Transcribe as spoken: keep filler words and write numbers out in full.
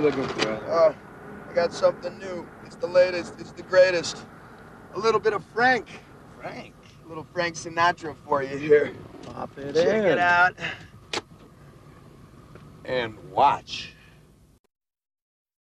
looking for? Oh, I got something new. It's the latest. It's the greatest. A little bit of Frank. Frank. A little Frank Sinatra for you here. Pop it Check in. it out. And watch.